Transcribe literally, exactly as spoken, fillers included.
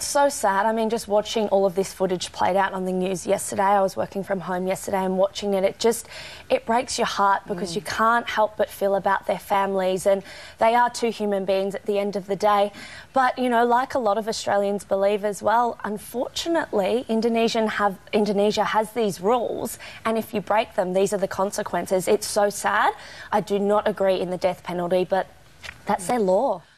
It's so sad. I mean, just watching all of this footage played out on the news yesterday, I was working from home yesterday and watching it, it just, it breaks your heart because mm. you can't help but feel about their families, and they are two human beings at the end of the day. But, you know, like a lot of Australians believe as well, unfortunately, Indonesian have, Indonesia has these rules, and if you break them, these are the consequences. It's so sad. I do not agree in the death penalty, but that's their law.